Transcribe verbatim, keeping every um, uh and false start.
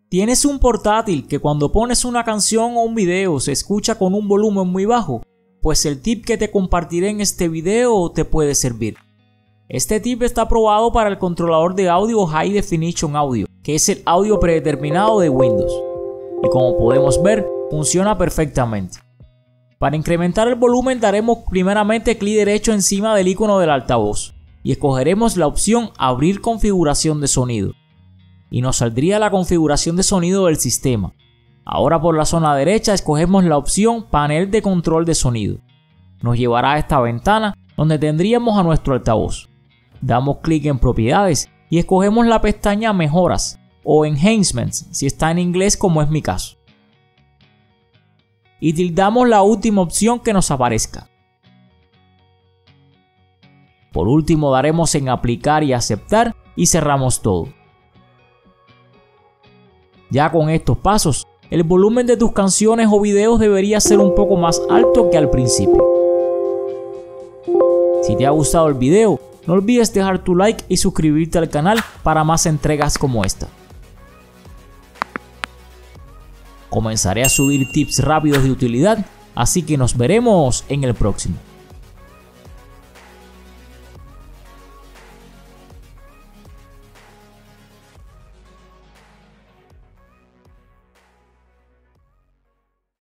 ¿Tienes un portátil que cuando pones una canción o un video se escucha con un volumen muy bajo? Pues el tip que te compartiré en este video te puede servir. Este tip está aprobado para el controlador de audio High Definition Audio, que es el audio predeterminado de Windows. Y como podemos ver, funciona perfectamente. Para incrementar el volumen daremos primeramente clic derecho encima del icono del altavoz y escogeremos la opción Abrir configuración de sonido. Y nos saldría la configuración de sonido del sistema. Ahora por la zona derecha escogemos la opción Panel de control de sonido. Nos llevará a esta ventana donde tendríamos a nuestro altavoz. Damos clic en Propiedades y escogemos la pestaña Mejoras o Enhancements si está en inglés como es mi caso. Y tildamos la última opción que nos aparezca. Por último daremos en Aplicar y Aceptar y cerramos todo. Ya con estos pasos, el volumen de tus canciones o videos debería ser un poco más alto que al principio. Si te ha gustado el video, no olvides dejar tu like y suscribirte al canal para más entregas como esta. Comenzaré a subir tips rápidos de utilidad, así que nos veremos en el próximo.